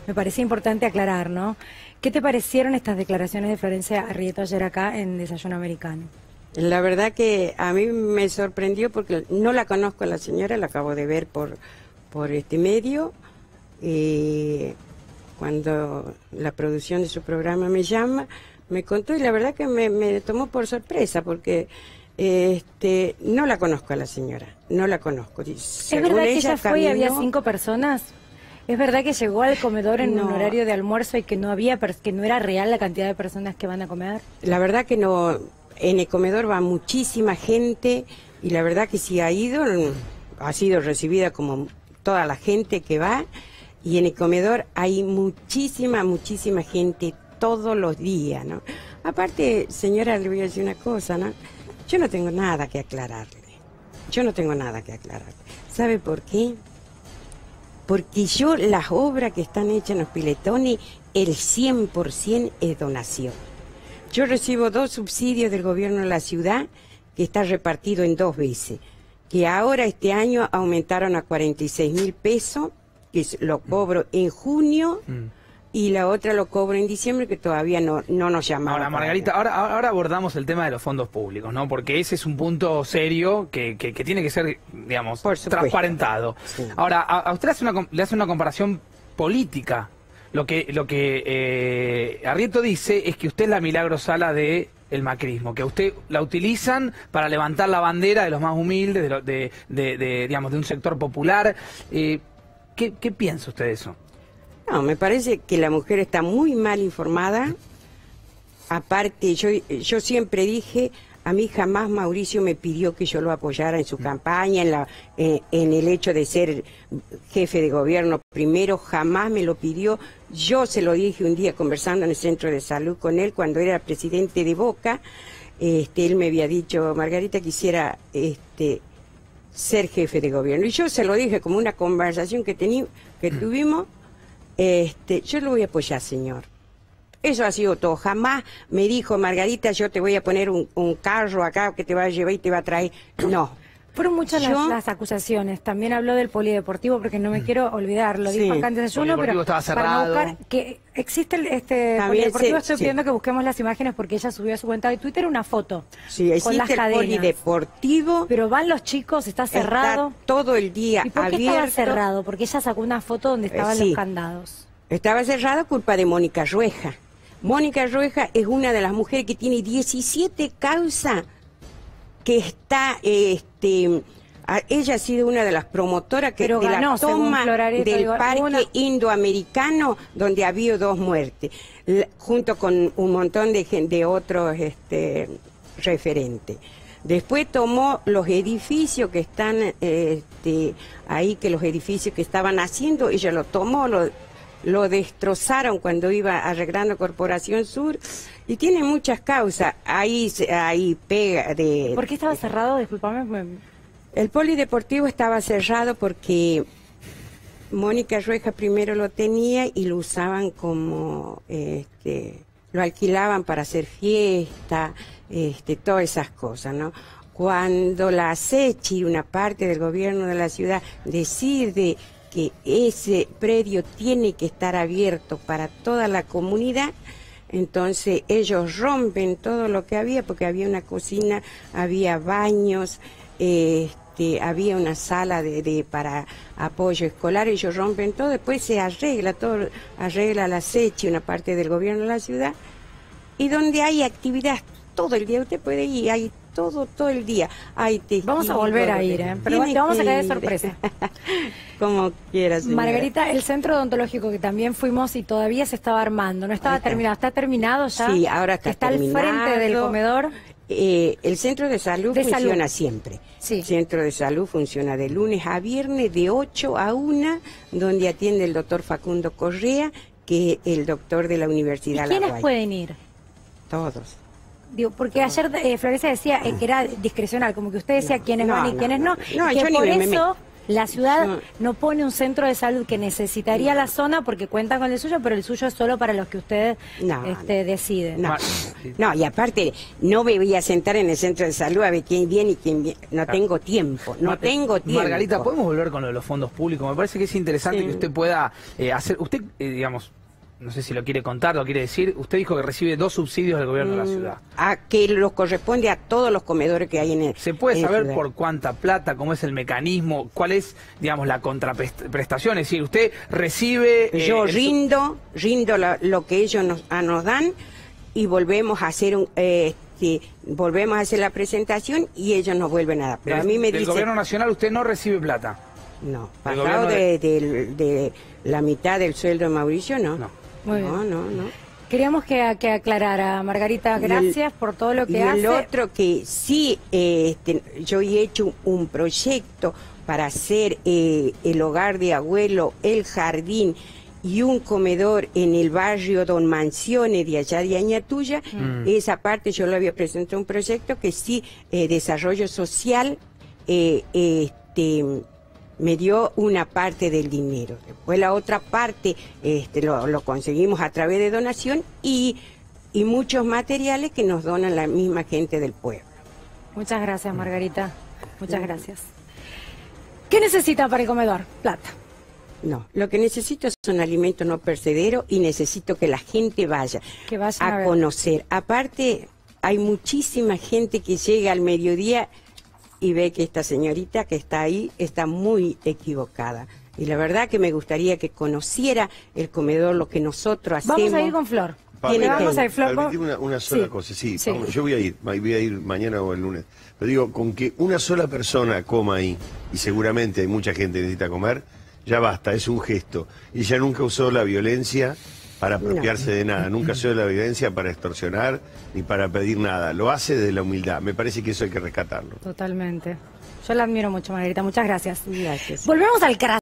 me parece importante aclarar, ¿no? ¿Qué te parecieron estas declaraciones de Florencia Arrieta ayer acá en Desayuno Americano? La verdad que a mí me sorprendió porque no la conozco a la señora, la acabo de ver por este medio. Cuando la producción de su programa me llama, me contó y la verdad que me tomó por sorpresa porque no la conozco a la señora, no la conozco. ¿Es verdad que ella fue y había 5 personas? ¿Es verdad que llegó al comedor en un horario de almuerzo y que no era real la cantidad de personas que van a comer? La verdad que no, en el comedor va muchísima gente y la verdad que si ha sido recibida como toda la gente que va, y en el comedor hay muchísima gente todos los días, ¿no? Aparte, señora, le voy a decir una cosa, ¿no? Yo no tengo nada que aclararle. ¿Sabe por qué? Porque las obras que están hechas en los piletones, el 100% es donación. Yo recibo 2 subsidios del gobierno de la ciudad, que está repartido en 2 veces, que ahora este año aumentaron a 46.000 pesos, que lo cobro en junio, y la otra lo cobro en diciembre, que todavía no nos llamaron. Ahora, Margarita, ahora abordamos el tema de los fondos públicos, ¿no? Porque ese es un punto serio que tiene que ser, digamos, transparentado. Sí. Ahora, a usted le hace una comparación política. Lo que Arrieta dice es que usted es la Milagro Sala de el macrismo, que a usted la utilizan para levantar la bandera de los más humildes, digamos, de un sector popular. ¿Qué piensa usted de eso? No, me parece que la mujer está muy mal informada. Aparte, yo siempre dije, a mí jamás Mauricio me pidió que yo lo apoyara en su campaña, en el hecho de ser jefe de gobierno primero, jamás me lo pidió. Yo se lo dije un día conversando en el centro de salud con él, cuando era presidente de Boca. Él me había dicho, Margarita, quisiera ser jefe de gobierno. Y yo se lo dije como una conversación que tuvimos. Yo lo voy a apoyar, señor. Eso ha sido todo. Jamás me dijo, Margarita, yo te voy a poner un carro acá que te va a llevar y te va a traer. No. Fueron muchas las acusaciones. También habló del polideportivo, porque no me quiero olvidar, lo dijo acá antes de uno, pero estaba cerrado. Para buscar que existe el polideportivo, estoy pidiendo que busquemos las imágenes porque ella subió a su cuenta de Twitter una foto con las cadenas. Polideportivo. Pero van los chicos, está cerrado. Está todo el día abierto. ¿Y por qué estaba cerrado? Porque ella sacó una foto donde estaban los candados. Estaba cerrado culpa de Mónica Rueja. Mónica Rueja es una de las mujeres que tiene 17 causas que está, ella ha sido una de las promotoras de la toma del parque indoamericano, donde ha habido 2 muertes, junto con un montón de otros referentes. Después tomó los edificios que están ahí, que los edificios que estaban haciendo, ella lo tomó, lo destrozaron cuando iba arreglando Corporación Sur, y tiene muchas causas. Ahí pega de... ¿Por qué estaba cerrado? Disculpame. El polideportivo estaba cerrado porque Mónica Rueja primero lo tenía y lo usaban como... lo alquilaban para hacer fiesta, todas esas cosas, ¿no? Cuando la SECHI, una parte del gobierno de la ciudad, decide que ese predio tiene que estar abierto para toda la comunidad, entonces ellos rompen todo lo que había, porque había una cocina, había baños, había una sala para apoyo escolar, ellos rompen todo, después se arregla todo, arregla la SECHI, una parte del gobierno de la ciudad, y donde hay actividad todo el día, usted puede ir, hay todo el día. Vamos a volver a ir, pero te vamos a caer de sorpresa. Como quieras, señora. Margarita, el centro odontológico que también fuimos y todavía se estaba armando, no estaba terminado, ¿está terminado ya? Sí, ahora está terminado. Al frente del comedor. El centro de salud funciona siempre. Sí. El centro de salud funciona de lunes a viernes de 8 a 1, donde atiende el doctor Facundo Correa, que es el doctor de la Universidad La Guaira. ¿Quiénes pueden ir? Todos. Digo, porque ayer Florencia decía que era discrecional, como que usted decía quiénes van y quiénes no. No, yo ni me meto. La ciudad no pone un centro de salud que necesitaría la zona porque cuenta con el suyo, pero el suyo es solo para los que ustedes deciden. No, y aparte, no me voy a sentar en el centro de salud a ver quién viene y quién viene. No tengo tiempo, no tengo tiempo. Margarita, ¿podemos volver con lo de los fondos públicos? Me parece que es interesante que usted pueda hacer... Usted, digamos... No sé si lo quiere contar, lo quiere decir. Usted dijo que recibe 2 subsidios del gobierno de la ciudad. A que los corresponde a todos los comedores que hay en el... ¿Se puede saber por cuánta plata, cómo es el mecanismo, cuál es, digamos, la contraprestación? Es decir, usted recibe... Yo rindo lo que ellos nos dan y volvemos a hacer volvemos a hacer la presentación y ellos nos vuelven a dar. Pero a mí me dicen... ¿Del gobierno nacional usted no recibe plata? No, pasado de la mitad del sueldo de Mauricio, no. Muy bien. No. Queríamos que aclarara, Margarita, gracias por todo lo que hace. Y el otro que sí, yo he hecho un proyecto para hacer el hogar de abuelo, el jardín y un comedor en el barrio Don Mansiones de allá de Añatuya. Esa parte yo lo había presentado un proyecto que sí, desarrollo social, me dio una parte del dinero. Después la otra parte lo conseguimos a través de donación y muchos materiales que nos donan la misma gente del pueblo. Muchas gracias, Margarita. Muchas gracias. ¿Qué necesita para el comedor? Plata. No, lo que necesito son alimentos no perecederos y necesito que la gente vaya a conocer. Aparte, hay muchísima gente que llega al mediodía y ve que esta señorita que está ahí está muy equivocada. Y la verdad que me gustaría que conociera el comedor, lo que nosotros hacemos. Vamos a ir con Flor. Vamos a ir, Flor. Permitime una sola cosa, vamos, yo voy a ir mañana o el lunes. Pero digo, con que una sola persona coma ahí, y seguramente hay mucha gente que necesita comer, ya basta, es un gesto. Y ella nunca usó la violencia para apropiarse de nada, nunca usó la violencia para extorsionar ni para pedir nada, lo hace desde la humildad, me parece que eso hay que rescatarlo. Totalmente. Yo la admiro mucho, Margarita, muchas gracias. Gracias. Volvemos al